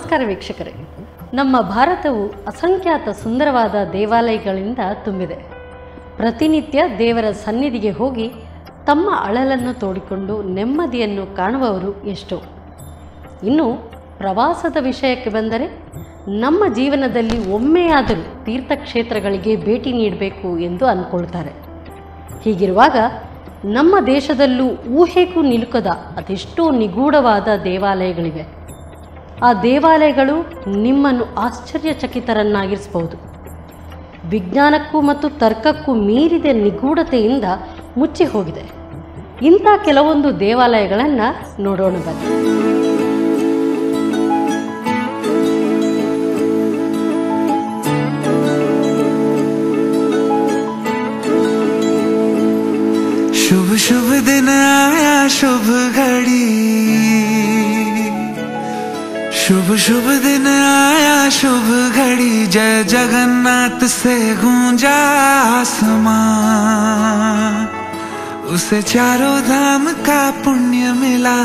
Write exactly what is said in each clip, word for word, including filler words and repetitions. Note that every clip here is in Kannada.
ನಮಸ್ಕಾರ ವೀಕ್ಷಕರೇ. ನಮ್ಮ ಭಾರತವು ಅಸಂಖ್ಯಾತ ಸುಂದರವಾದ ದೇವಾಲಯಗಳಿಂದ ತುಂಬಿದೆ. ಪ್ರತಿನಿತ್ಯ ದೇವರ ಸನ್ನಿಧಿಗೆ ಹೋಗಿ ತಮ್ಮ ಅಳಲನ್ನು ತೋಡಿಕೊಂಡು ನೆಮ್ಮದಿಯನ್ನು ಕಾಣುವವರು ಎಷ್ಟೋ. ಇನ್ನು ಪ್ರವಾಸದ ವಿಷಯಕ್ಕೆ ಬಂದರೆ ನಮ್ಮ ಜೀವನದಲ್ಲಿ ಒಮ್ಮೆಯಾದರೂ ತೀರ್ಥಕ್ಷೇತ್ರಗಳಿಗೆ ಭೇಟಿ ನೀಡಬೇಕು ಎಂದು ಅಂದ್ಕೊಳ್ತಾರೆ. ಹೀಗಿರುವಾಗ ನಮ್ಮ ದೇಶದಲ್ಲೂ ಊಹೆಗೂ ನಿಲುಕದ ಅದೆಷ್ಟೋ ನಿಗೂಢವಾದ ದೇವಾಲಯಗಳಿವೆ. ಆ ದೇವಾಲಯಗಳು ನಿಮ್ಮನ್ನು ಆಶ್ಚರ್ಯಚಕಿತರನ್ನಾಗಿರಿಸಬಹುದು. ವಿಜ್ಞಾನಕ್ಕೂ ಮತ್ತು ತರ್ಕಕ್ಕೂ ಮೀರಿದ ನಿಗೂಢತೆಯಿಂದ ಮುಚ್ಚಿ ಹೋಗಿದೆ. ಇಂಥ ಕೆಲವೊಂದು ದೇವಾಲಯಗಳನ್ನು ನೋಡೋಣ ಬನ್ನಿ. शुभ शुभ दिन आया शुभ घड़ी, शुभ शुभ दिन आया शुभ घड़ी, जय जगन्नाथ से गूंजा आसमां, उसे चारों धाम का पुण्य मिला,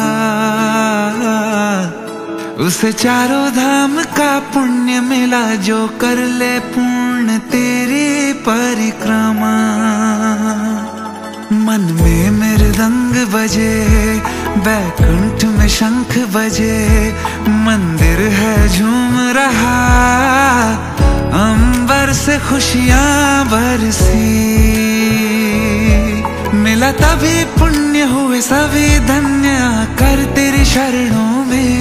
उसे चारों धाम का पुण्य मिला, जो कर ले पूर्ण तेरी परिक्रमा। मन में मृदंग बजे, बैकुंठ में शंख बजे, मंदिर है झूम रहा, अंबर से खुशियां बरसी, मिला तभी पुण्य हुए सभी धन्य, कर तेरी शरणों में,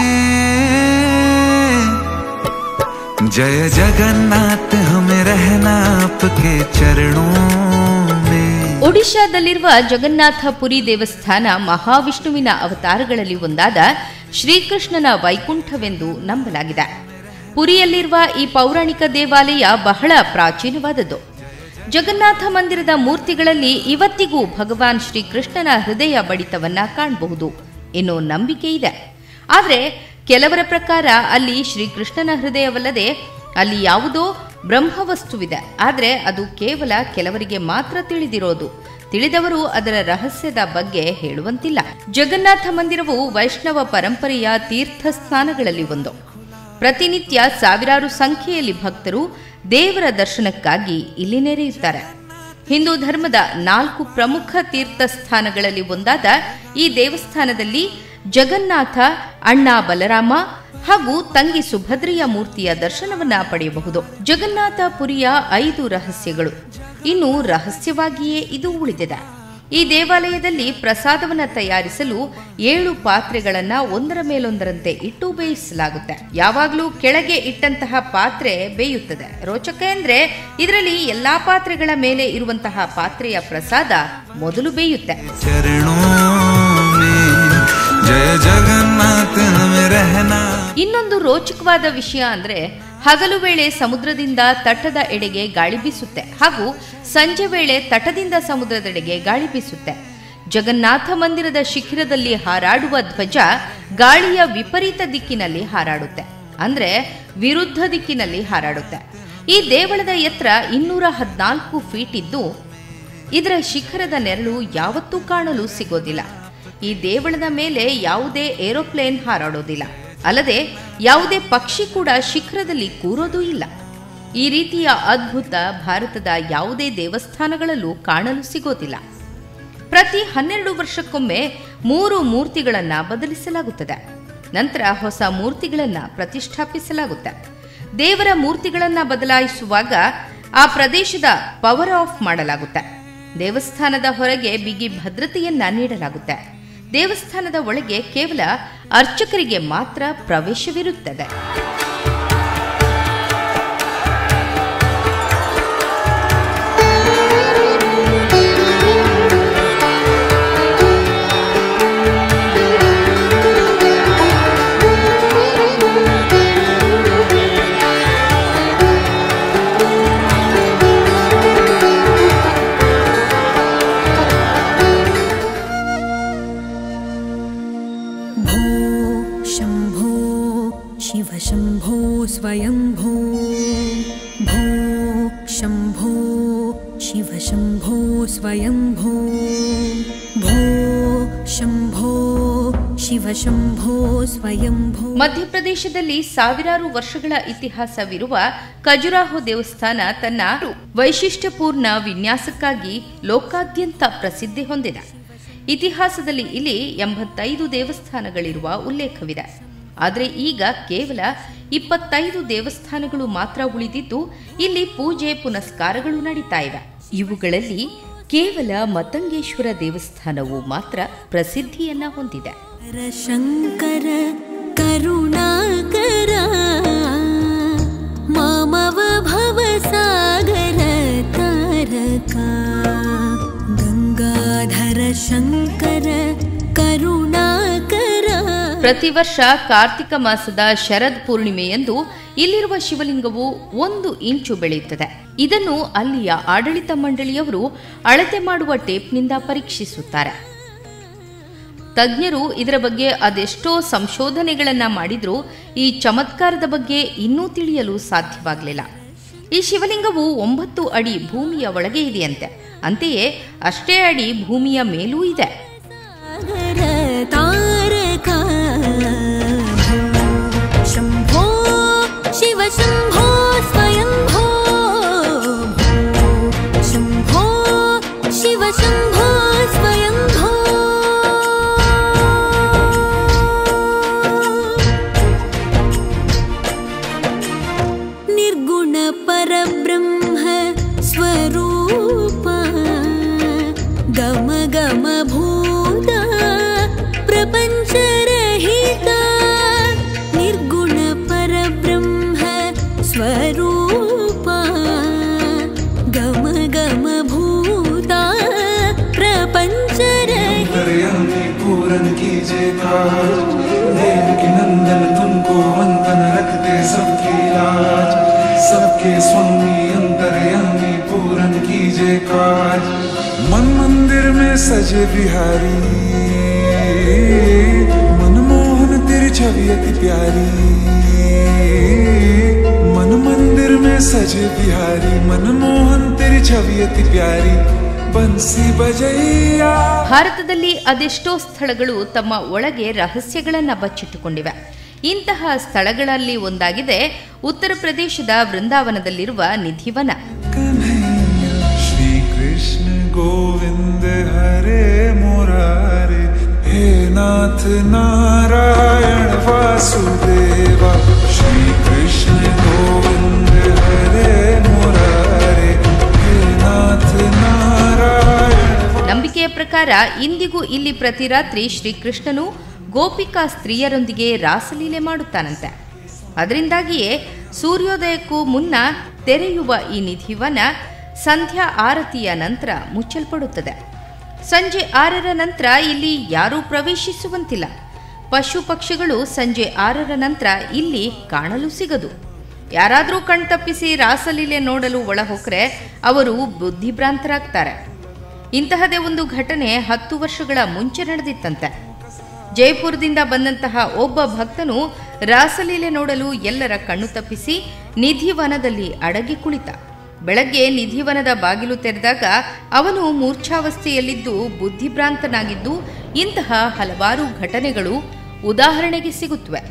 जय जगन्नाथ हमें रहना आपके चरणों में। ಒಡಿಶಾದಲ್ಲಿರುವ ಜಗನ್ನಾಥಪುರಿ ದೇವಸ್ಥಾನ ಮಹಾವಿಷ್ಣುವಿನ ಅವತಾರಗಳಲ್ಲಿ ಒಂದಾದ ಶ್ರೀಕೃಷ್ಣನ ವೈಕುಂಠವೆಂದು ನಂಬಲಾಗಿದೆ. ಪುರಿಯಲ್ಲಿರುವ ಈ ಪೌರಾಣಿಕ ದೇವಾಲಯ ಬಹಳ ಪ್ರಾಚೀನವಾದದ್ದು. ಜಗನ್ನಾಥ ಮಂದಿರದ ಮೂರ್ತಿಗಳಲ್ಲಿ ಇವತ್ತಿಗೂ ಭಗವಾನ್ ಶ್ರೀಕೃಷ್ಣನ ಹೃದಯ ಬಡಿತವನ್ನ ಕಾಣಬಹುದು ಎನ್ನುವ ನಂಬಿಕೆ ಇದೆ. ಆದರೆ ಕೆಲವರ ಪ್ರಕಾರ ಅಲ್ಲಿ ಶ್ರೀಕೃಷ್ಣನ ಹೃದಯವಲ್ಲದೆ ಅಲ್ಲಿ ಯಾವುದೋ ಬ್ರಹ್ಮವಸ್ತುವಿದೆ. ಆದರೆ ಅದು ಕೇವಲ ಕೆಲವರಿಗೆ ಮಾತ್ರ ತಿಳಿದಿರೋದು. ತಿಳಿದವರು ಅದರ ರಹಸ್ಯದ ಬಗ್ಗೆ ಹೇಳುವಂತಿಲ್ಲ. ಜಗನ್ನಾಥ ಮಂದಿರವು ವೈಷ್ಣವ ಪರಂಪರೆಯ ತೀರ್ಥ ಸ್ಥಾನಗಳಲ್ಲಿ ಒಂದು. ಪ್ರತಿನಿತ್ಯ ಸಾವಿರಾರು ಸಂಖ್ಯೆಯಲ್ಲಿ ಭಕ್ತರು ದೇವರ ದರ್ಶನಕ್ಕಾಗಿ ಇಲ್ಲಿ ನೆರೆಯುತ್ತಾರೆ. ಹಿಂದೂ ಧರ್ಮದ ನಾಲ್ಕು ಪ್ರಮುಖ ತೀರ್ಥ ಸ್ಥಾನಗಳಲ್ಲಿ ಒಂದಾದ ಈ ದೇವಸ್ಥಾನದಲ್ಲಿ ಜಗನ್ನಾಥ, ಅಣ್ಣ ಬಲರಾಮ ಹಾಗೂ ತಂಗಿ ಸುಭದ್ರೆಯ ಮೂರ್ತಿಯ ದರ್ಶನವನ್ನ ಪಡೆಯಬಹುದು. ಜಗನ್ನಾಥ ಪುರಿಯ ಐದು ರಹಸ್ಯಗಳು ಇನ್ನು ರಹಸ್ಯವಾಗಿಯೇ ಇದು ಉಳಿದಿದೆ. ಈ ದೇವಾಲಯದಲ್ಲಿ ಪ್ರಸಾದವನ್ನ ತಯಾರಿಸಲು ಏಳು ಪಾತ್ರೆಗಳನ್ನ ಒಂದರ ಮೇಲೊಂದರಂತೆ ಇಟ್ಟು ಬೇಯಿಸಲಾಗುತ್ತೆ. ಯಾವಾಗಲೂ ಕೆಳಗೆ ಇಟ್ಟಂತಹ ಪಾತ್ರೆ ಬೇಯುತ್ತದೆ. ರೋಚಕ ಅಂದ್ರೆ ಇದರಲ್ಲಿ ಎಲ್ಲಾ ಪಾತ್ರೆಗಳ ಮೇಲೆ ಇರುವಂತಹ ಪಾತ್ರೆಯ ಪ್ರಸಾದ ಮೊದಲು ಬೇಯುತ್ತೆ. ಇನ್ನೊಂದು ರೋಚಕವಾದ ವಿಷಯ ಅಂದ್ರೆ ಹಗಲು ವೇಳೆ ಸಮುದ್ರದಿಂದ ತಟದ ಎಡೆಗೆ ಗಾಳಿ ಬೀಸುತ್ತೆ ಹಾಗೂ ಸಂಜೆ ವೇಳೆ ತಟದಿಂದ ಸಮುದ್ರದೆಡೆಗೆ ಗಾಳಿ ಬೀಸುತ್ತೆ. ಜಗನ್ನಾಥ ಮಂದಿರದ ಶಿಖರದಲ್ಲಿ ಹಾರಾಡುವ ಧ್ವಜ ಗಾಳಿಯ ವಿಪರೀತ ದಿಕ್ಕಿನಲ್ಲಿ ಹಾರಾಡುತ್ತೆ, ಅಂದ್ರೆ ವಿರುದ್ಧ ದಿಕ್ಕಿನಲ್ಲಿ ಹಾರಾಡುತ್ತೆ. ಈ ದೇವಳದ ಎತ್ತರ ಇನ್ನೂರ ಹದಿನಾಲ್ಕು ಫೀಟ್ ಇದ್ದು ಇದರ ಶಿಖರದ ನೆರಳು ಯಾವತ್ತೂ ಕಾಣಲು ಸಿಗೋದಿಲ್ಲ. ಈ ದೇವಳದ ಮೇಲೆ ಯಾವುದೇ ಏರೋಪ್ಲೇನ್ ಹಾರಾಡೋದಿಲ್ಲ, ಅಲ್ಲದೆ ಯಾವುದೇ ಪಕ್ಷಿ ಕೂಡ ಶಿಖರದಲ್ಲಿ ಕೂರೋದೂ ಇಲ್ಲ. ಈ ರೀತಿಯ ಅದ್ಭುತ ಭಾರತದ ಯಾವುದೇ ದೇವಸ್ಥಾನಗಳಲ್ಲೂ ಕಾಣಲು ಸಿಗೋದಿಲ್ಲ. ಪ್ರತಿ ಹನ್ನೆರಡು ವರ್ಷಕ್ಕೊಮ್ಮೆ ಮೂರು ಮೂರ್ತಿಗಳನ್ನು ಬದಲಿಸಲಾಗುತ್ತದೆ. ನಂತರ ಹೊಸ ಮೂರ್ತಿಗಳನ್ನು ಪ್ರತಿಷ್ಠಾಪಿಸಲಾಗುತ್ತೆ. ದೇವರ ಮೂರ್ತಿಗಳನ್ನು ಬದಲಾಯಿಸುವಾಗ ಆ ಪ್ರದೇಶದ ಪವರ್ ಆಫ್ ಮಾಡಲಾಗುತ್ತೆ. ದೇವಸ್ಥಾನದ ಹೊರಗೆ ಬಿಗಿ ಭದ್ರತೆಯನ್ನ ನೀಡಲಾಗುತ್ತೆ. ದೇವಸ್ಥಾನದ ಒಳಗೆ ಕೇವಲ ಅರ್ಚಕರಿಗೆ ಮಾತ್ರ ಪ್ರವೇಶವಿರುತ್ತದೆ. शंभो स्वयंभो भो शंभो शिव शंभो स्वयंभो भो शंभो ಶಿವ ಶಂಭೋ ಸ್ವಯಂಭೋ. ಮಧ್ಯಪ್ರದೇಶದಲ್ಲಿ ಸಾವಿರಾರು ವರ್ಷಗಳ ಇತಿಹಾಸವಿರುವ ಖಜುರಾಹೋ ದೇವಸ್ಥಾನ ತನ್ನ ವೈಶಿಷ್ಟ್ಯಪೂರ್ಣ ವಿನ್ಯಾಸಕ್ಕಾಗಿ ಲೋಕಾದ್ಯಂತ ಪ್ರಸಿದ್ಧಿ ಹೊಂದಿದೆ. ಇತಿಹಾಸದಲ್ಲಿ ಇಲ್ಲಿ ಎಂಬತ್ತೈದು ದೇವಸ್ಥಾನಗಳಿರುವ ಉಲ್ಲೇಖವಿದೆ. ಆದರೆ ಈಗ ಕೇವಲ ಇಪ್ಪತ್ತೈದು ದೇವಸ್ಥಾನಗಳು ಮಾತ್ರ ಉಳಿದಿದ್ದು ಇಲ್ಲಿ ಪೂಜೆ ಪುನಸ್ಕಾರಗಳು ನಡೀತಾ ಇವೆ. ಇವುಗಳಲ್ಲಿ ಕೇವಲ ಮತಂಗೇಶ್ವರ ದೇವಸ್ಥಾನವು ಮಾತ್ರ ಪ್ರಸಿದ್ಧಿಯನ್ನ ಹೊಂದಿದೆ. ಶಂಕರ ಕರುಣಾಕರ ಮಾಮವ ಭವ ಸಾಗರ ತಾರಕ ಗಂಗಾಧರ ಶಂಕರ ಕರುಣಾಕರ. ಪ್ರತಿ ವರ್ಷ ಕಾರ್ತಿಕ ಮಾಸದ ಶರದ್ ಪೂರ್ಣಿಮೆಯಂದು ಇಲ್ಲಿರುವ ಶಿವಲಿಂಗವು ಒಂದು ಇಂಚು ಬೆಳೆಯುತ್ತದೆ. ಇದನ್ನು ಅಲ್ಲಿಯ ಆಡಳಿತ ಮಂಡಳಿಯವರು ಅಳತೆ ಮಾಡುವ ಟೇಪ್ನಿಂದ ಪರೀಕ್ಷಿಸುತ್ತಾರೆ. ತಜ್ಞರು ಇದರ ಬಗ್ಗೆ ಅದೆಷ್ಟೋ ಸಂಶೋಧನೆಗಳನ್ನ ಮಾಡಿದ್ರೂ ಈ ಚಮತ್ಕಾರದ ಬಗ್ಗೆ ಇನ್ನೂ ತಿಳಿಯಲು ಸಾಧ್ಯವಾಗಲಿಲ್ಲ. ಈ ಶಿವಲಿಂಗವು ಒಂಬತ್ತು ಅಡಿ ಭೂಮಿಯ ಒಳಗೆ ಇದೆಯಂತೆ. ಅಂತೆಯೇ ಅಷ್ಟೇ ಅಡಿ ಭೂಮಿಯ ಮೇಲೂ ಇದೆ. ಶಂಭೋ ಶಿವ ಶಂಭೋ ಸ್ವಯಂಭೋ ಶಂಭೋ ಶಿವ ಶಂಭೋ ಸ್ವಯಂಭೋ. ನಿರ್ಗುಣ ಪರಬ್ರಹ್ಮ ಸ್ವರೂಪ ಗಮ ಗಮ ಭೂತ ಪ್ರಪಂಚರಹಿತ. ನಿರ್ಗುಣ ಪರಬ್ರಹ್ಮ ಸ್ವರೂಪ ಗಮ ಗಮ ಭೂತ ಪ್ರಪಂಚರಹಿತ. पूरन कीजिए काज देव के नंदन तुमको वंदन रखते सबकी लाज. सबके स्वामी अंतर्यामी पूरन कीजिए काज. मन मंदिर में सजे बिहारी मनमोहन तेरी छवि अति प्यारी. मन मंदिर में सजे बिहारी मनमोहन तेरी छवि अति प्यारी. ಬನ್ಸಿ ಬಜಯ್ಯ. ಭಾರತದಲ್ಲಿ ಅದೆಷ್ಟೋ ಸ್ಥಳಗಳು ತಮ್ಮ ಒಳಗೆ ರಹಸ್ಯಗಳನ್ನ ಬಚ್ಚಿಟ್ಟುಕೊಂಡಿವೆ. ಇಂತಹ ಸ್ಥಳಗಳಲ್ಲಿ ಒಂದಾಗಿದೆ ಉತ್ತರ ಪ್ರದೇಶದ ವೃಂದಾವನದಲ್ಲಿರುವ ನಿಧಿವನ. ಶ್ರೀ ಕೃಷ್ಣ ಗೋವಿಂದ ಹರೇ ಮುರಾರೇ ಹೇ ನಾಥ ನಾರಾಯಣ ವಾಸುದೇವ. ಶ್ರೀ ಕೃಷ್ಣ ಗೋವಿಂದ ಹರೇ ಮುರಾರೇ ಹೇ ನಾಥ ನಂಬಿಕೆಯ ಪ್ರಕಾರ ಇಂದಿಗೂ ಇಲ್ಲಿ ಪ್ರತಿ ರಾತ್ರಿ ಶ್ರೀಕೃಷ್ಣನು ಗೋಪಿಕಾ ಸ್ತ್ರೀಯರೊಂದಿಗೆ ರಾಸಲೀಲೆ ಮಾಡುತ್ತಾನಂತೆ. ಅದರಿಂದಾಗಿಯೇ ಸೂರ್ಯೋದಯಕ್ಕೂ ಮುನ್ನ ತೆರೆಯುವ ಈ ನಿಧಿವನ ಸಂಧ್ಯಾ ಆರತಿಯ ನಂತರ ಮುಚ್ಚಲ್ಪಡುತ್ತದೆ. ಸಂಜೆ ಆರರ ನಂತರ ಇಲ್ಲಿ ಯಾರೂ ಪ್ರವೇಶಿಸುವಂತಿಲ್ಲ. ಪಶು ಪಕ್ಷಿಗಳು ಸಂಜೆ ಆರರ ನಂತರ ಇಲ್ಲಿ ಕಾಣಲು ಸಿಗದು. ಯಾರಾದರೂ ಕಣ್ತಪ್ಪಿಸಿ ರಾಸಲೀಲೆ ನೋಡಲು ಒಳ ಹೊಕ್ಕರೆ ಅವರು ಬುದ್ಧಿಭ್ರಾಂತರಾಗ್ತಾರೆ. ಇಂತಹದೇ ಒಂದು ಘಟನೆ ಹತ್ತು ವರ್ಷಗಳ ಮುಂಚೆ ನಡೆದಿತ್ತಂತೆ. ಜೈಪುರದಿಂದ ಬಂದಂತಹ ಒಬ್ಬ ಭಕ್ತನು ರಾಸಲೀಲೆ ನೋಡಲು ಎಲ್ಲರ ಕಣ್ಣು ತಪ್ಪಿಸಿ ನಿಧಿವನದಲ್ಲಿ ಅಡಗಿ ಕುಳಿತ. ಬೆಳಗ್ಗೆ ನಿಧಿವನದ ಬಾಗಿಲು ತೆರೆದಾಗ ಅವನು ಮೂರ್ಛಾವಸ್ಥೆಯಲ್ಲಿದ್ದು ಬುದ್ಧಿಭ್ರಾಂತನಾಗಿದ್ದು ಇಂತಹ ಹಲವಾರು ಘಟನೆಗಳು ಉದಾಹರಣೆಗೆ ಸಿಗುತ್ತವೆ.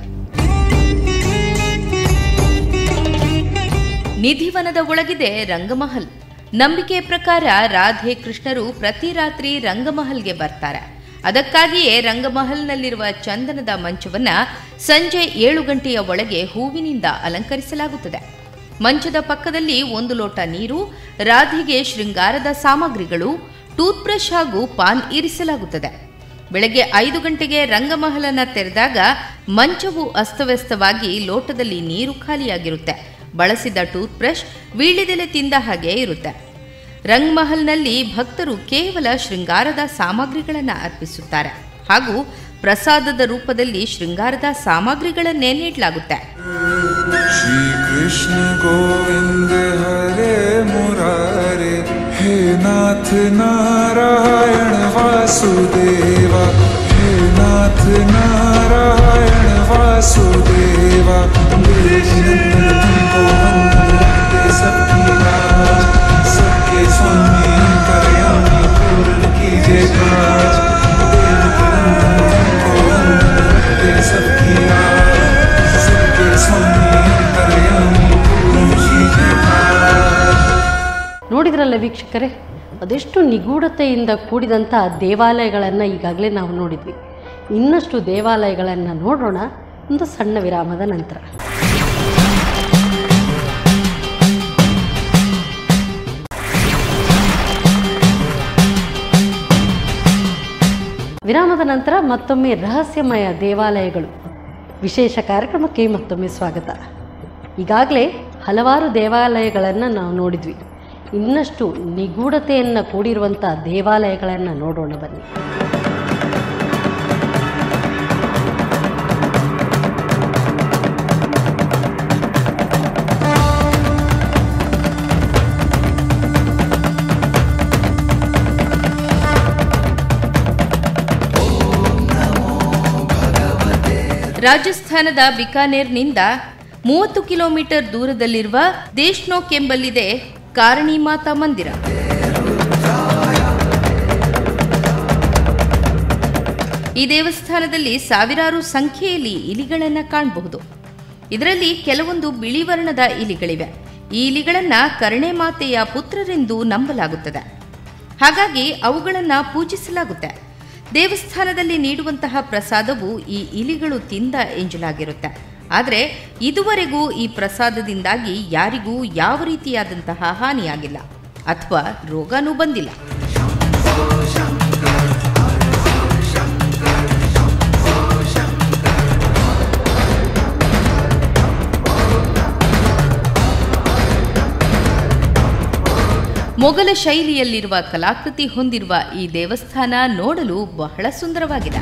ನಿಧಿವನದ ಒಳಗಿದೆ ರಂಗಮಹಲ್. ನಂಬಿಕೆಯ ಪ್ರಕಾರ ರಾಧೆ ಕೃಷ್ಣರು ಪ್ರತಿ ರಾತ್ರಿ ರಂಗಮಹಲ್ಗೆ ಬರ್ತಾರೆ. ಅದಕ್ಕಾಗಿಯೇ ರಂಗಮಹಲ್ನಲ್ಲಿರುವ ಚಂದನದ ಮಂಚವನ್ನ ಸಂಜೆ ಏಳು ಗಂಟೆಯ ಒಳಗೆ ಹೂವಿನಿಂದ ಅಲಂಕರಿಸಲಾಗುತ್ತದೆ. ಮಂಚದ ಪಕ್ಕದಲ್ಲಿ ಒಂದು ಲೋಟ ನೀರು, ರಾಧೆಗೆ ಶೃಂಗಾರದ ಸಾಮಗ್ರಿಗಳು, ಟೂತ್ ಬ್ರಷ್ ಹಾಗೂ ಪಾನ್ ಇರಿಸಲಾಗುತ್ತದೆ. ಬೆಳಗ್ಗೆ ಐದು ಗಂಟೆಗೆ ರಂಗಮಹಲನ್ನ ತೆರೆದಾಗ ಮಂಚವು ಅಸ್ತವ್ಯಸ್ತವಾಗಿ ಲೋಟದಲ್ಲಿ ನೀರು ಖಾಲಿಯಾಗಿರುತ್ತೆ. ಬಳಸಿದ ಟೂತ್ ಬ್ರಷ್ ವೀಳ್ಯದೆಲೆ ತಿಂದ ಹಾಗೆ ಇರುತ್ತೆ. ರಂಗಮಹಲ್ನಲ್ಲಿ ಭಕ್ತರು ಕೇವಲ ಶೃಂಗಾರದ ಸಾಮಗ್ರಿಗಳನ್ನು ಅರ್ಪಿಸುತ್ತಾರೆ ಹಾಗೂ ಪ್ರಸಾದದ ರೂಪದಲ್ಲಿ ಶೃಂಗಾರದ ಸಾಮಗ್ರಿಗಳನ್ನೇ ನೀಡಲಾಗುತ್ತೆ. ಶ್ರೀ ಕೃಷ್ಣ ಗೋವಿಂದ ಹರೇ ಮುರಾರೇ ಹೇ ನಾಥ ನಾರಾಯಣ ವಾಸುದೇವ. ಹೇ ನಾಥ ನಾರಾಯಣ ವಾಸುದೇವ. सबके स्वामी अंतर्यामी पूर्ण कीजिए काज. देव के नंदन तुमको वंदन ನೋಡಿದ್ರಲ್ಲ ವೀಕ್ಷಕರೇ, ಅದೆಷ್ಟು ನಿಗೂಢತೆಯಿಂದ ಕೂಡಿದಂಥ ದೇವಾಲಯಗಳನ್ನು ಈಗಾಗಲೇ ನಾವು ನೋಡಿದ್ವಿ. ಇನ್ನಷ್ಟು ದೇವಾಲಯಗಳನ್ನು ನೋಡೋಣ ಒಂದು ಸಣ್ಣ ವಿರಾಮದ ನಂತರ. ವಿರಾಮದ ನಂತರ ಮತ್ತೊಮ್ಮೆ ರಹಸ್ಯಮಯ ದೇವಾಲಯಗಳು ವಿಶೇಷ ಕಾರ್ಯಕ್ರಮಕ್ಕೆ ಮತ್ತೊಮ್ಮೆ ಸ್ವಾಗತ. ಈಗಾಗಲೇ ಹಲವಾರು ದೇವಾಲಯಗಳನ್ನು ನಾವು ನೋಡಿದ್ವಿ. ಇನ್ನಷ್ಟು ನಿಗೂಢತೆಯನ್ನು ಕೂಡಿರುವಂಥ ದೇವಾಲಯಗಳನ್ನು ನೋಡೋಣ ಬನ್ನಿ. ರಾಜಸ್ಥಾನದ ಬಿಕಾನೇರ್ನಿಂದ ಮೂವತ್ತು ಕಿಲೋಮೀಟರ್ ದೂರದಲ್ಲಿರುವ ದೇಶ್ನೋಕ್ ಎಂಬಲ್ಲಿದೆ ಕಾರಣಿ ಮಾತಾ ಮಂದಿರ. ಈ ದೇವಸ್ಥಾನದಲ್ಲಿ ಸಾವಿರಾರು ಸಂಖ್ಯೆಯಲ್ಲಿ ಇಲಿಗಳನ್ನು ಕಾಣಬಹುದು. ಇದರಲ್ಲಿ ಕೆಲವೊಂದು ಬಿಳಿ ವರ್ಣದ ಇಲಿಗಳಿವೆ. ಈ ಇಲಿಗಳನ್ನು ಕರ್ಣೆ ಮಾತೆಯ ಪುತ್ರರೆಂದು ನಂಬಲಾಗುತ್ತದೆ. ಹಾಗಾಗಿ ಅವುಗಳನ್ನು ಪೂಜಿಸಲಾಗುತ್ತೆ. ದೇವಸ್ಥಾನದಲ್ಲಿ ನೀಡುವಂತಹ ಪ್ರಸಾದವು ಈ ಇಲಿಗಳು ತಿಂದ ಎಂಜಲಾಗಿರುತ್ತೆ. ಆದರೆ ಇದುವರೆಗೂ ಈ ಪ್ರಸಾದದಿಂದಾಗಿ ಯಾರಿಗೂ ಯಾವ ರೀತಿಯಾದಂತಹ ಹಾನಿಯಾಗಿಲ್ಲ ಅಥವಾ ರೋಗನೂ ಬಂದಿಲ್ಲ. ಮೊಘಲ ಶೈಲಿಯಲ್ಲಿರುವ ಕಲಾಕೃತಿ ಹೊಂದಿರುವ ಈ ದೇವಸ್ಥಾನ ನೋಡಲು ಬಹಳ ಸುಂದರವಾಗಿದೆ.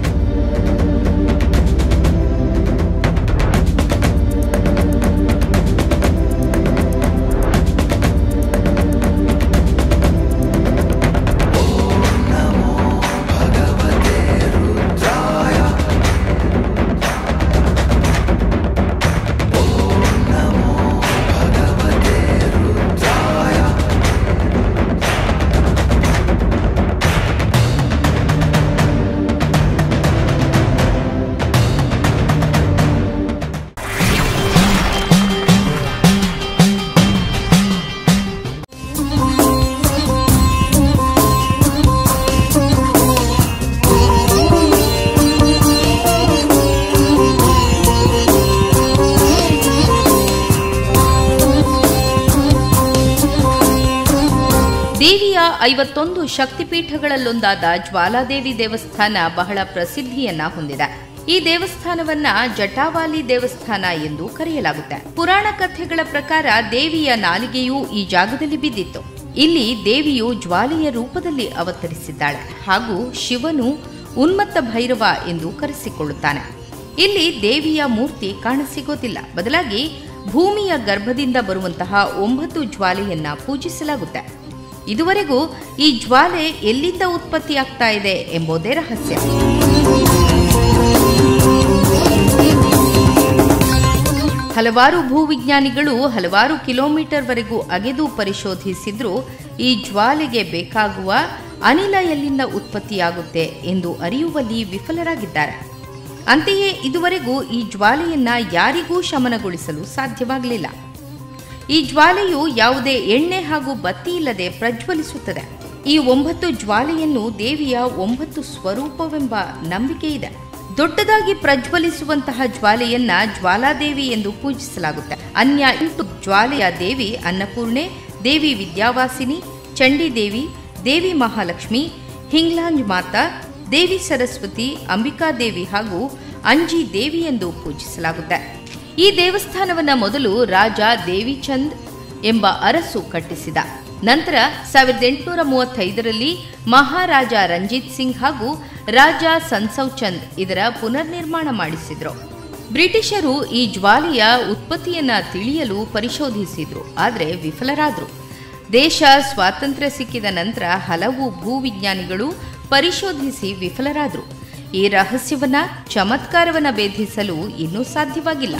ದೇವಿಯ ಐವತ್ತೊಂದು ಶಕ್ತಿಪೀಠಗಳಲ್ಲೊಂದಾದ ಜ್ವಾಲಾದೇವಿ ದೇವಸ್ಥಾನ ಬಹಳ ಪ್ರಸಿದ್ಧಿಯನ್ನ ಹೊಂದಿದೆ. ಈ ದೇವಸ್ಥಾನವನ್ನ ಜಟಾವಾಲಿ ದೇವಸ್ಥಾನ ಎಂದು ಕರೆಯಲಾಗುತ್ತೆ. ಪುರಾಣ ಕಥೆಗಳ ಪ್ರಕಾರ ದೇವಿಯ ನಾಲಿಗೆಯು ಈ ಜಾಗದಲ್ಲಿ ಬಿದ್ದಿತ್ತು. ಇಲ್ಲಿ ದೇವಿಯು ಜ್ವಾಲೆಯ ರೂಪದಲ್ಲಿ ಅವತರಿಸಿದ್ದಾಳೆ ಹಾಗೂ ಶಿವನು ಉನ್ಮತ್ತ ಭೈರವ ಎಂದು ಕರೆಸಿಕೊಳ್ಳುತ್ತಾನೆ. ಇಲ್ಲಿ ದೇವಿಯ ಮೂರ್ತಿ ಕಾಣಸಿಗೋದಿಲ್ಲ. ಬದಲಾಗಿ ಭೂಮಿಯ ಗರ್ಭದಿಂದ ಬರುವಂತಹ ಒಂಬತ್ತು ಜ್ವಾಲೆಯನ್ನ ಪೂಜಿಸಲಾಗುತ್ತೆ. ಇದುವರೆಗೂ ಈ ಜ್ವಾಲೆ ಎಲ್ಲಿಂದ ಉತ್ಪತ್ತಿಯಾಗ್ತಾ ಇದೆ ಎಂಬುದೇ ರಹಸ್ಯ. ಹಲವಾರು ಭೂವಿಜ್ಞಾನಿಗಳು ಹಲವಾರು ಕಿಲೋಮೀಟರ್ ವರೆಗೂ ಅಗೆದು ಪರಿಶೋಧಿಸಿದ್ರೂ ಈ ಜ್ವಾಲೆಗೆ ಬೇಕಾಗುವ ಅನಿಲ ಎಲ್ಲಿಂದ ಉತ್ಪತ್ತಿಯಾಗುತ್ತೆ ಎಂದು ಅರಿಯುವಲ್ಲಿ ವಿಫಲರಾಗಿದ್ದಾರೆ. ಅಂತೆಯೇ ಇದುವರೆಗೂ ಈ ಜ್ವಾಲೆಯನ್ನ ಯಾರಿಗೂ ಶಮನಗೊಳಿಸಲು ಸಾಧ್ಯವಾಗಲಿಲ್ಲ. ಈ ಜ್ವಾಲೆಯು ಯಾವುದೇ ಎಣ್ಣೆ ಹಾಗೂ ಬತ್ತಿ ಇಲ್ಲದೆ ಪ್ರಜ್ವಲಿಸುತ್ತದೆ. ಈ ಒಂಬತ್ತು ಜ್ವಾಲೆಯನ್ನು ದೇವಿಯ ಒಂಬತ್ತು ಸ್ವರೂಪವೆಂಬ ನಂಬಿಕೆ ಇದೆ. ದೊಡ್ಡದಾಗಿ ಪ್ರಜ್ವಲಿಸುವಂತಹ ಜ್ವಾಲೆಯನ್ನ ಜ್ವಾಲಾದೇವಿ ಎಂದು ಪೂಜಿಸಲಾಗುತ್ತೆ. ಅನ್ಯ ಎಂಟು ಜ್ವಾಲೆಯ ದೇವಿ ಅನ್ನಪೂರ್ಣೆ, ದೇವಿ ವಿದ್ಯಾವಾಸಿನಿ, ಚಂಡಿದೇವಿ, ದೇವಿ ಮಹಾಲಕ್ಷ್ಮಿ, ಹಿಂಗ್ಲಾಂಜ್ ಮಾತಾ, ದೇವಿ ಸರಸ್ವತಿ, ಅಂಬಿಕಾದೇವಿ ಹಾಗೂ ಅಂಜಿ ದೇವಿ ಎಂದು ಪೂಜಿಸಲಾಗುತ್ತೆ. ಈ ದೇವಸ್ಥಾನವನ್ನ ಮೊದಲು ರಾಜ ದೇವಿಚಂದ್ ಎಂಬ ಅರಸು ಕಟ್ಟಿಸಿದ. ನಂತರ ಸಾವಿರದ ಎಂಟುನೂರ ಮೂವತ್ತೈದರಲ್ಲಿ ಮಹಾರಾಜ ರಂಜಿತ್ ಸಿಂಗ್ ಹಾಗೂ ರಾಜ ಸನ್ಸವ್ ಚಂದ್ ಇದರ ಪುನರ್ ನಿರ್ಮಾಣ ಮಾಡಿಸಿದ್ರು. ಬ್ರಿಟಿಷರು ಈ ಜ್ವಾಲೆಯ ಉತ್ಪತ್ತಿಯನ್ನ ತಿಳಿಯಲು ಪರಿಶೋಧಿಸಿದ್ರು, ಆದರೆ ವಿಫಲರಾದ್ರು. ದೇಶ ಸ್ವಾತಂತ್ರ್ಯ ಸಿಕ್ಕಿದ ನಂತರ ಹಲವು ಭೂವಿಜ್ಞಾನಿಗಳು ಪರಿಶೋಧಿಸಿ ವಿಫಲರಾದ್ರು. ಈ ರಹಸ್ಯವನ್ನ, ಚಮತ್ಕಾರವನ್ನ ಭೇದಿಸಲು ಇನ್ನೂ ಸಾಧ್ಯವಾಗಿಲ್ಲ.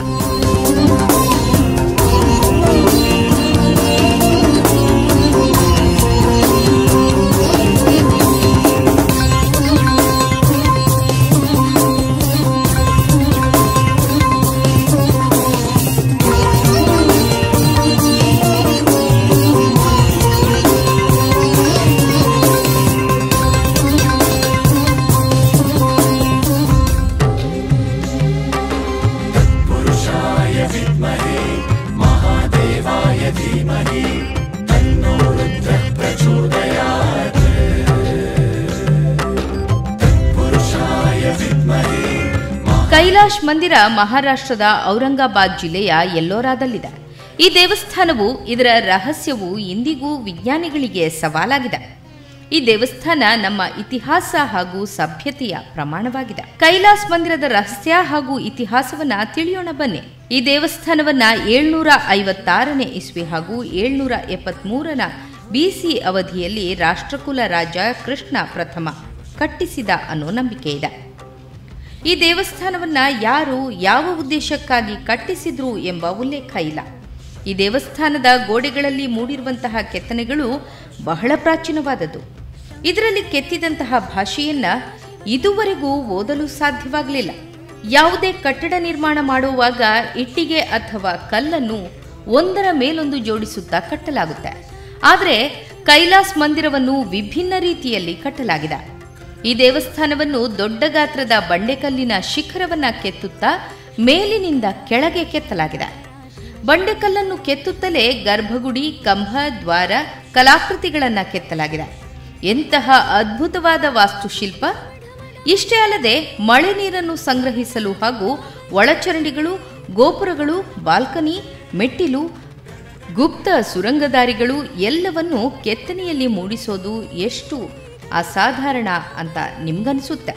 ಕೈಲಾಶ್ ಮಂದಿರ ಮಹಾರಾಷ್ಟ್ರದ ಔರಂಗಾಬಾದ್ ಜಿಲ್ಲೆಯ ಎಲ್ಲೋರಾದಲ್ಲಿದೆ. ಈ ದೇವಸ್ಥಾನವು, ಇದರ ರಹಸ್ಯವು ಇಂದಿಗೂ ವಿಜ್ಞಾನಿಗಳಿಗೆ ಸವಾಲಾಗಿದೆ. ಈ ದೇವಸ್ಥಾನ ನಮ್ಮ ಇತಿಹಾಸ ಹಾಗೂ ಸಭ್ಯತೆಯ ಪ್ರಮಾಣವಾಗಿದೆ. ಕೈಲಾಸ್ ಮಂದಿರದ ರಹಸ್ಯ ಹಾಗೂ ಇತಿಹಾಸವನ್ನ ತಿಳಿಯೋಣ ಬನ್ನಿ. ಈ ದೇವಸ್ಥಾನವನ್ನ ಏಳ್ನೂರ ಐವತ್ತಾರನೇ ಇಸ್ವಿ ಹಾಗೂ ಏಳ್ನೂರ ಎಪ್ಪತ್ಮೂರನ ಬಿಸಿ ಅವಧಿಯಲ್ಲಿ ರಾಷ್ಟ್ರಕುಲ ರಾಜ ಕೃಷ್ಣ ಪ್ರಥಮ ಕಟ್ಟಿಸಿದ ಅನ್ನೋ ನಂಬಿಕೆ ಇದೆ. ಈ ದೇವಸ್ಥಾನವನ್ನ ಯಾರು ಯಾವ ಉದ್ದೇಶಕ್ಕಾಗಿ ಕಟ್ಟಿಸಿದ್ರು ಎಂಬ ಉಲ್ಲೇಖ ಇಲ್ಲ. ಈ ದೇವಸ್ಥಾನದ ಗೋಡೆಗಳಲ್ಲಿ ಮೂಡಿರುವಂತಹ ಕೆತ್ತನೆಗಳು ಬಹಳ ಪ್ರಾಚೀನವಾದದ್ದು. ಇದರಲ್ಲಿ ಕೆತ್ತಿದಂತಹ ಭಾಷೆಯನ್ನ ಇದುವರೆಗೂ ಓದಲು ಸಾಧ್ಯವಾಗಲಿಲ್ಲ. ಯಾವುದೇ ಕಟ್ಟಡ ನಿರ್ಮಾಣ ಮಾಡುವಾಗ ಇಟ್ಟಿಗೆ ಅಥವಾ ಕಲ್ಲನ್ನು ಒಂದರ ಮೇಲೊಂದು ಜೋಡಿಸುತ್ತಾ ಕಟ್ಟಲಾಗುತ್ತೆ. ಆದರೆ ಕೈಲಾಸ್ ಮಂದಿರವನ್ನು ವಿಭಿನ್ನ ರೀತಿಯಲ್ಲಿ ಕಟ್ಟಲಾಗಿದೆ. ಈ ದೇವಸ್ಥಾನವನ್ನು ದೊಡ್ಡ ಗಾತ್ರದ ಬಂಡೆಕಲ್ಲಿನ ಶಿಖರವನ್ನ ಕೆತ್ತುತ್ತಾ ಮೇಲಿನಿಂದ ಕೆಳಗೆ ಕೆತ್ತಲಾಗಿದೆ. ಬಂಡೆಕಲ್ಲನ್ನು ಕೆತ್ತುತ್ತಲೇ ಗರ್ಭಗುಡಿ, ಕಂಬ, ದ್ವಾರ, ಕಲಾಕೃತಿಗಳನ್ನು ಕೆತ್ತಲಾಗಿದೆ. ಎಂತಹ ಅದ್ಭುತವಾದ ವಾಸ್ತುಶಿಲ್ಪ! ಇಷ್ಟೇ ಅಲ್ಲದೆ ಮಳೆ ನೀರನ್ನು ಸಂಗ್ರಹಿಸಲು ಹಾಗೂ ಒಳಚರಂಡಿಗಳು, ಗೋಪುರಗಳು, ಬಾಲ್ಕನಿ, ಮೆಟ್ಟಿಲು, ಗುಪ್ತ ಸುರಂಗದಾರಿಗಳು ಎಲ್ಲವನ್ನೂ ಕೆತ್ತನೆಯಲ್ಲಿ ಮೂಡಿಸೋದು ಎಷ್ಟು ಅಸಾಧಾರಣ ಅಂತ ನಿಮ್ಗನ್ಸುತ್ತೆ.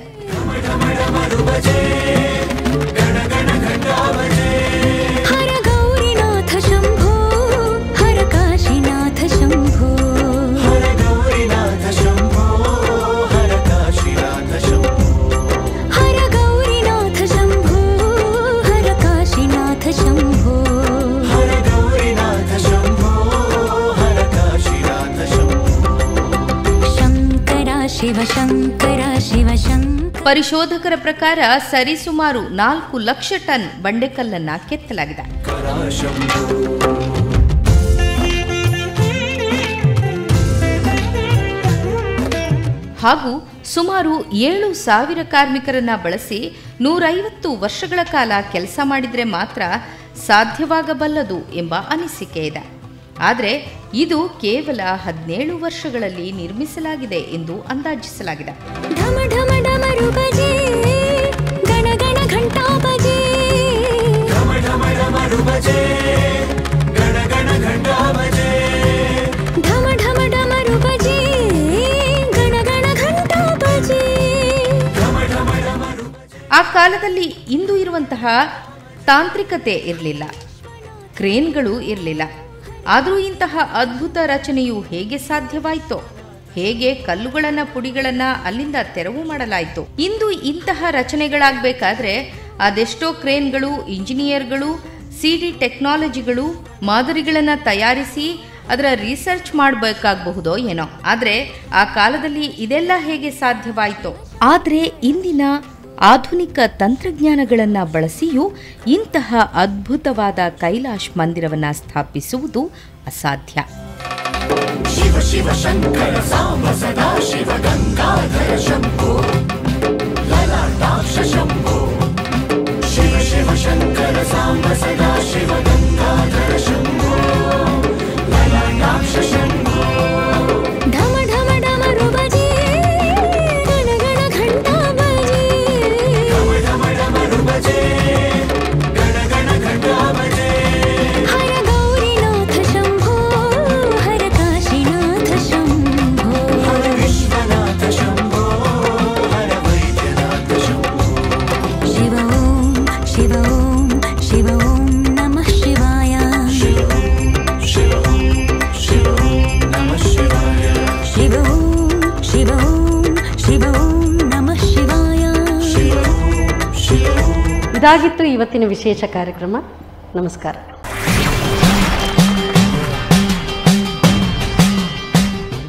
ಪರಿಶೋಧಕರ ಪ್ರಕಾರ ಸರಿಸುಮಾರು ನಾಲ್ಕು ಲಕ್ಷ ಟನ್ ಬಂಡೆಕಲ್ಲನ್ನ ಕೆತ್ತಲಾಗಿದೆ. ಹಾಗೂ ಸುಮಾರು ಏಳು ಸಾವಿರ ಕಾರ್ಮಿಕರನ್ನ ಬಳಸಿ ನೂರೈವತ್ತು ವರ್ಷಗಳ ಕಾಲ ಕೆಲಸ ಮಾಡಿದ್ರೆ ಮಾತ್ರ ಸಾಧ್ಯವಾಗಬಲ್ಲದು ಎಂಬ ಅನಿಸಿಕೆ ಇದೆ. ಆದರೆ ಇದು ಕೇವಲ ಹದಿನೇಳು ವರ್ಷಗಳಲ್ಲಿ ನಿರ್ಮಿಸಲಾಗಿದೆ ಎಂದು ಅಂದಾಜಿಸಲಾಗಿದೆ. ಆ ಕಾಲದಲ್ಲಿ ಇಂದು ಇರುವಂತಹ ತಾಂತ್ರಿಕತೆ ಇರಲಿಲ್ಲ, ಕ್ರೇನ್ಗಳು ಇರಲಿಲ್ಲ. ಆದರೂ ಇಂತಹ ಅದ್ಭುತ ರಚನೆಯು ಹೇಗೆ ಸಾಧ್ಯವಾಯಿತೋ, ಹೇಗೆ ಕಲ್ಲುಗಳನ್ನ ಪುಡಿಗಳನ್ನ ಅಲ್ಲಿಂದ ತೆರವು ಮಾಡಲಾಯಿತು. ಇಂದು ಇಂತಹ ರಚನೆಗಳಾಗಬೇಕಾದ್ರೆ ಅದೆಷ್ಟೋ ಕ್ರೇನ್ಗಳು, ಇಂಜಿನಿಯರ್ಗಳು, ಸಿಡಿ ಟೆಕ್ನಾಲಜಿಗಳು, ಮಾದರಿಗಳನ್ನ ತಯಾರಿಸಿ ಅದರ ರಿಸರ್ಚ್ ಮಾಡಬೇಕಾಗಬಹುದೋ ಏನೋ. ಆದರೆ ಆ ಕಾಲದಲ್ಲಿ ಇದೆಲ್ಲ ಹೇಗೆ ಸಾಧ್ಯವಾಯಿತೋ. ಆದರೆ ಇಂದಿನ ಆಧುನಿಕ ತಂತ್ರಜ್ಞಾನಗಳನ್ನು ಬಳಸಿಯೂ ಇಂತಹ ಅದ್ಭುತವಾದ ಕೈಲಾಶ್ ಮಂದಿರವನ್ನು ಸ್ಥಾಪಿಸುವುದು ಅಸಾಧ್ಯ. ಶಿವ ಶಿವ ಶಂಕರ ಸಾಂಬ ಸದಾ ಶಿವ ಗಂಗಾಧರ ಶಂಭೋ ಲಲಾಟಾಕ್ಷ ಶಂಭೋ. ಶಿವ ಶಿವ ಶಂಕರ ಸಾಂಬ ಸದಾ ಶಿವ ಗಂಗಾಧರ ಶಂಭೋ ಲಲಾಟಾಕ್ಷ ಶಂಭೋ. ಢಮ ಢಮ ಡಮರು ಬಜೆ ಗಣ ಗಣ ಘಂಟಾ ಬಜೆ. ಢಮ ಢಮ ಡಮರು ಬಜೆ ಗಣ ಗಣ ಘಂಟಾ ಬಜೆ. ಹರ ಗೌರಿನಾಥ ಶಂಭೋ ಹರ ಕಾಶಿನಾಥ ಶಂಭೋ ಹರ ವಿಶ್ವನಾಥ ಶಂಭೋ ಹರ ವೈದ್ಯನಾಥ ಶಂಭೋ. ಶಿವ ಓಂ ಶಿವ ಓಂ ಶಿವ ಓಂ ನಮಃ ಶಿವಾಯ. ಶಿವ ಶಿವ ಶಿವ ನಮಃ ಶಿವಾಯ. ಶಿವ ಶಿವ ಶಿವ ನಮಃ ಶಿವಾಯ. ಇದಾಗಿತ್ತು ಇವತ್ತಿನ ವಿಶೇಷ ಕಾರ್ಯಕ್ರಮ. ನಮಸ್ಕಾರ.